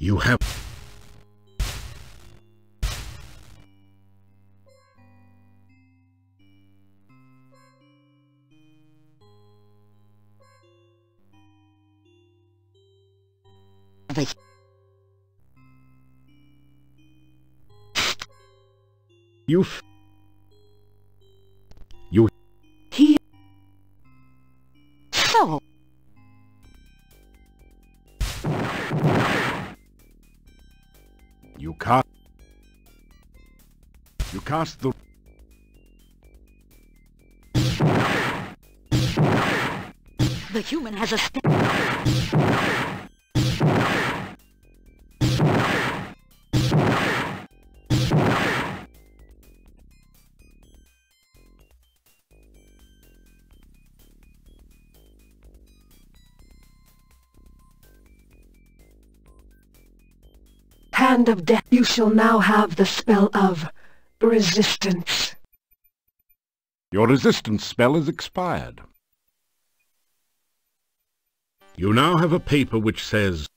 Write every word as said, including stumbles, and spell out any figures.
You have... The You... f- You... he so You cast... You cast the... the human has a st Hand of Death. You shall now have the spell of resistance. Your resistance spell is expired. You now have a paper which says,